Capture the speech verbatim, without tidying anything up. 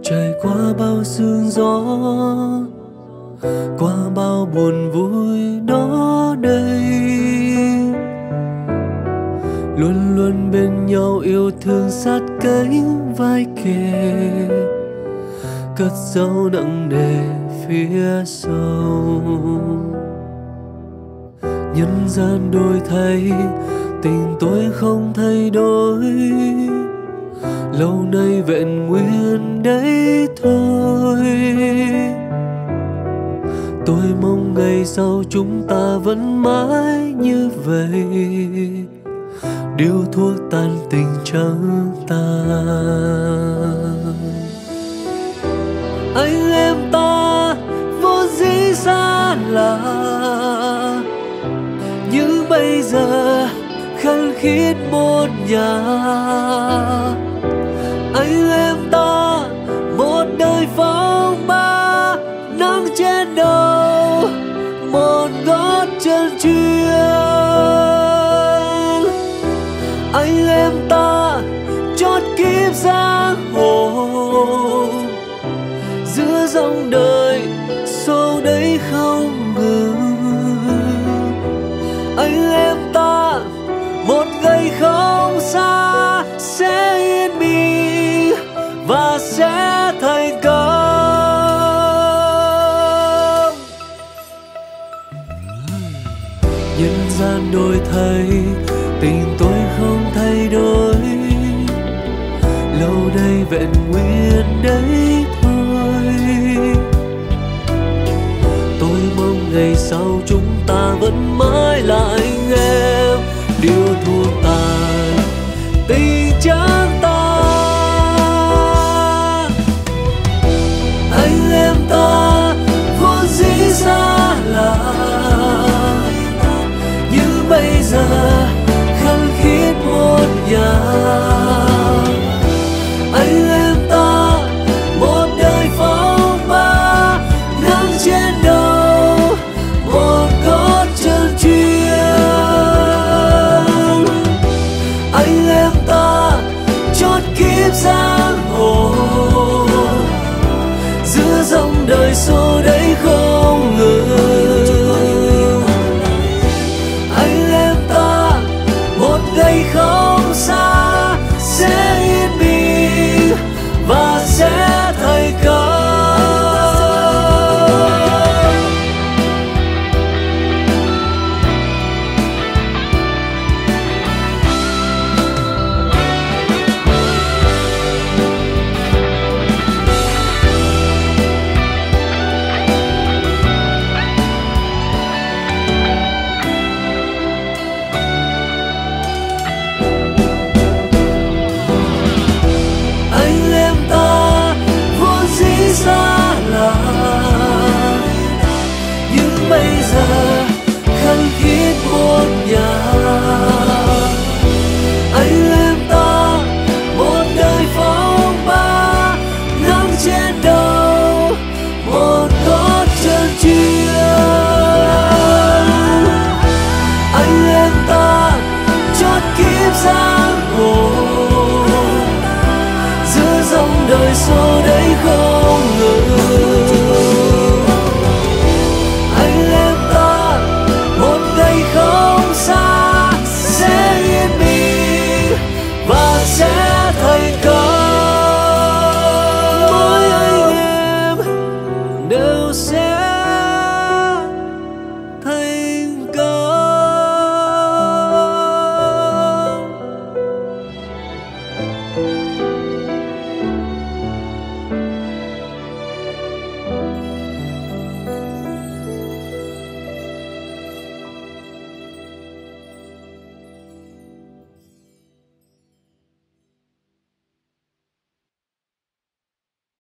trải qua bao sương gió, qua bao buồn vui đó đây, luôn luôn bên nhau yêu thương sát cánh vai kề, cất dấu nặng nề phía sau. Nhân gian đổi thay, tình tôi không thay đổi, lâu nay vẹn nguyên đấy thôi. Tôi mong ngày sau chúng ta vẫn mãi như vậy, điếu thuốc tan tình trắng tan. Anh em ta vô dĩ xa lạ, như bây giờ khăng khít một nhà. Anh em ta một đời phong ba, nắng trên đầu một gót chân chuyên. Anh em ta chót kiếp giang hồ, giữa dòng đời sâu đấy không ngừng. Anh em ta một ngày không xa sẽ yên bình và sẽ thành công. Nhân gian đổi thay, tình tôi không thay đổi, lâu nay vẹn nguyên đấy thôi. Tôi mong ngày sau chúng ta vẫn mãi là anh em, điếu thuốc tàn tình trắng tan. Anh em ta vô dĩ xa lạ, như bây giờ khăng khít một nhà.